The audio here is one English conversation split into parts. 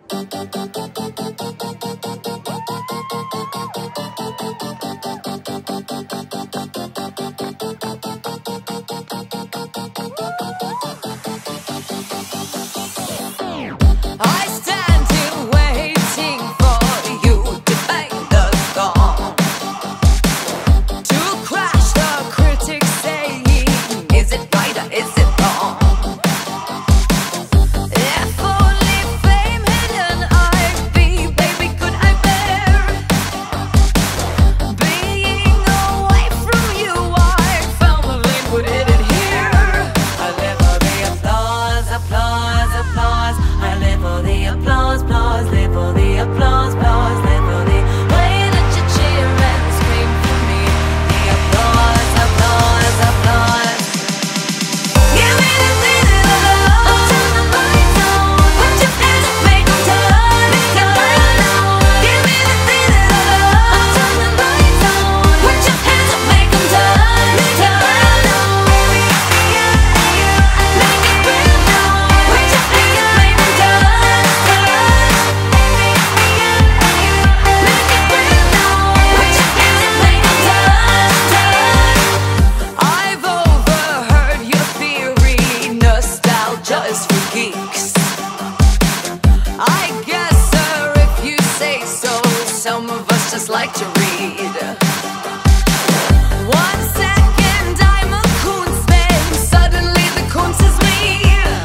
Just like to read. 1 second I'm a Kunstman, suddenly the Kunst is me.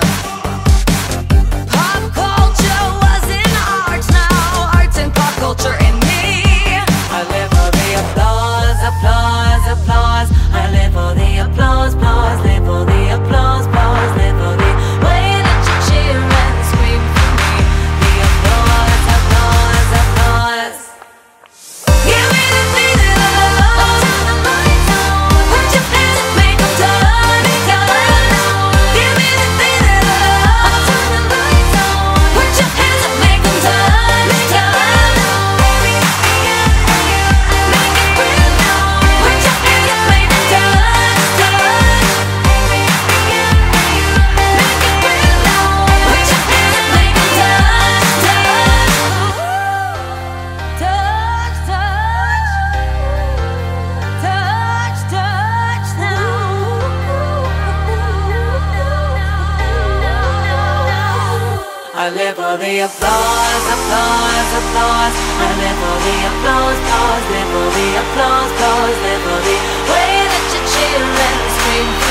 Pop culture was in art, now art's in pop culture in me. I live for the applause, applause, applause. I live for the applause, applause, live for the applause, applause, live for the way that you cheer and scream for me. The applause, applause, applause. Give me the feeling of love. Turn the lights on. Put your hands up, make them done. Give me the feeling of love. Turn the lights on. Put your hands up, make them done. Make it real now. Put your hands up, make them done. Make it real now. Put your hands up, make them done. Touch, touch, touch now. I live for the applause, applause, applause. I live for the applause, applause, live for the applause, applause, live for the way that you cheer and scream.